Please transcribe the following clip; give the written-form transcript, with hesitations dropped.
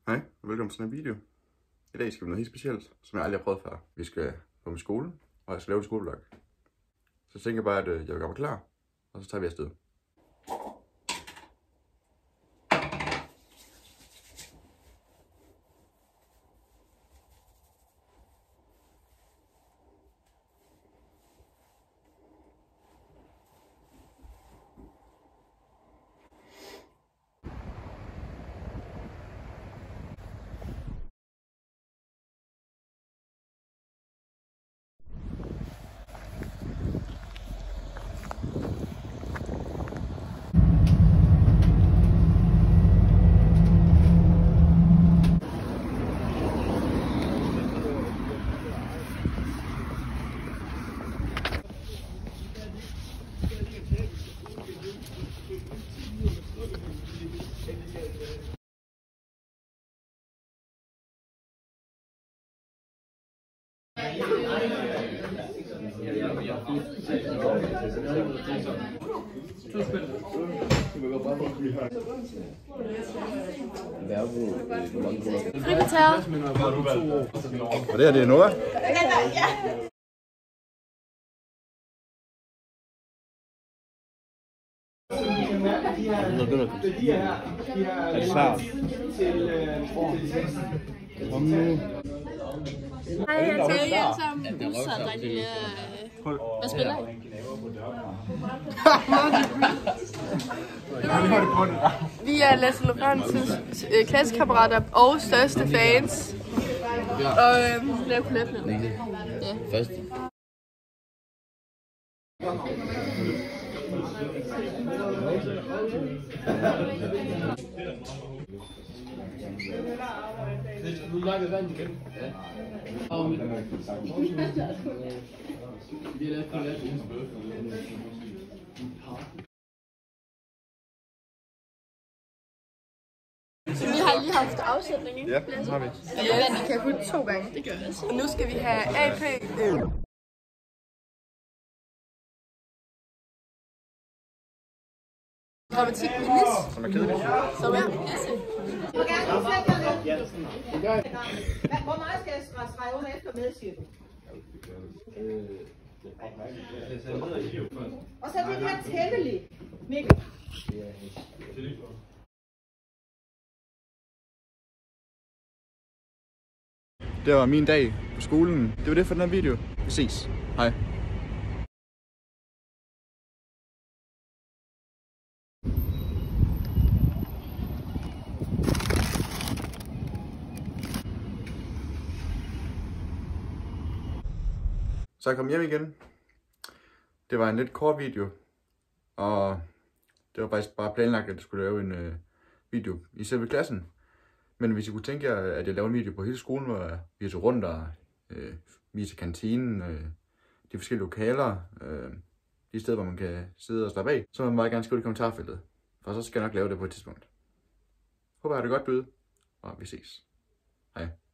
Hej, og velkommen til den her video. I dag skal vi noget helt specielt, som jeg aldrig har prøvet før. Vi skal på min skole, og jeg skal lave en skolevlog. Så jeg tænker bare, at jeg vil gøre mig klar, og så tager vi afsted. Frikvarter. Og det her, det er Noah. Er det klar? Kom nu. Hej, jeg tager jer alle sammen. Du så rigtig... Hvad spiller I? Vi er Lasse Lorentzens klassekammerater og største fans. Og laver kolletter. Ja. Først. Du lager vand igen. Ja. Vi har lavet kolletter. Vi har lige haft afsætning, ikke? Ja, det har vi. Ja, vi kan putte 2 gange. Det gør jeg. Og nu skal vi have AP. Grammatik med nis. Som er kedeligt. Som er pisse. Hvor meget skal jeg strege under efter med, siger du? Og så det her tætteligt, Mikkel. Det var min dag på skolen. Det var det for den her video. Vi ses. Hej. Så jeg kom hjem igen. Det var en lidt kort video, og det var faktisk bare planlagt, at jeg skulle lave en video i selve klassen. Men hvis I kunne tænke jer, at jeg laver en video på hele skolen, hvor vi tager rundt og viser kantinen, de forskellige lokaler, de steder, hvor man kan sidde og slappe af, så må man meget gerne skrive i kommentarfeltet, for så skal jeg nok lave det på et tidspunkt. Håber, jeg har det godt byde, og vi ses. Hej.